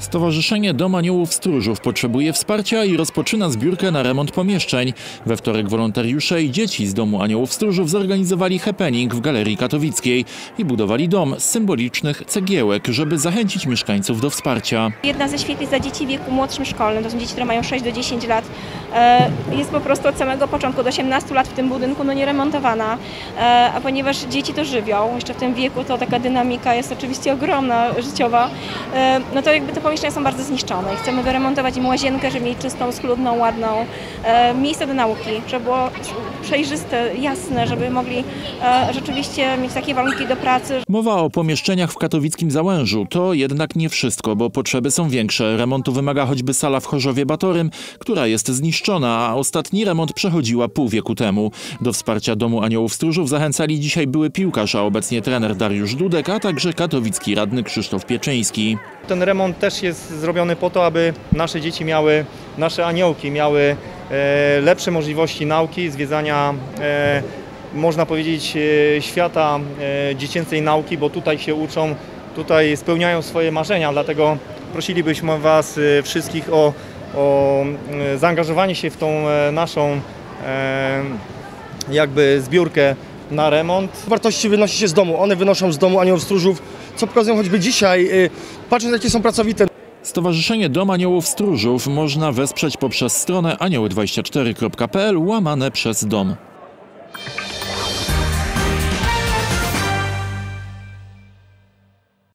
Stowarzyszenie Dom Aniołów Stróżów potrzebuje wsparcia i rozpoczyna zbiórkę na remont pomieszczeń. We wtorek wolontariusze i dzieci z Domu Aniołów Stróżów zorganizowali happening w Galerii Katowickiej i budowali dom z symbolicznych cegiełek, żeby zachęcić mieszkańców do wsparcia. Jedna ze świetlic dla dzieci w wieku młodszym szkolnym, to są dzieci, które mają 6 do 10 lat, jest po prostu od samego początku, do 18 lat w tym budynku nieremontowana, a ponieważ dzieci to żywią, jeszcze w tym wieku, to taka dynamika jest oczywiście ogromna, życiowa, no to jakby te pomieszczenia są bardzo zniszczone i chcemy wyremontować im łazienkę, żeby mieć czystą, schludną, ładną, miejsce do nauki, żeby było przejrzyste, jasne, żeby mogli rzeczywiście mieć takie warunki do pracy. Mowa o pomieszczeniach w katowickim Załężu. To jednak nie wszystko, bo potrzeby są większe. Remontu wymaga choćby sala w Chorzowie Batorym, która jest zniszczona, a ostatni remont przechodziła pół wieku temu. Do wsparcia Domu Aniołów Stróżów zachęcali dzisiaj były piłkarz, a obecnie trener Dariusz Dudek, a także katowicki radny Krzysztof Pieczyński. Ten remont też jest zrobiony po to, aby nasze dzieci miały, nasze aniołki miały lepsze możliwości nauki, zwiedzania, można powiedzieć, świata dziecięcej nauki, bo tutaj się uczą, tutaj spełniają swoje marzenia, dlatego prosilibyśmy Was wszystkich o zaangażowanie się w tą naszą jakby zbiórkę na remont. Wartości wynosi się z domu, one wynoszą z Domu Aniołów Stróżów, co pokazują choćby dzisiaj, patrząc jakie są pracowite. Stowarzyszenie Dom Aniołów Stróżów można wesprzeć poprzez stronę anioły24.pl / dom.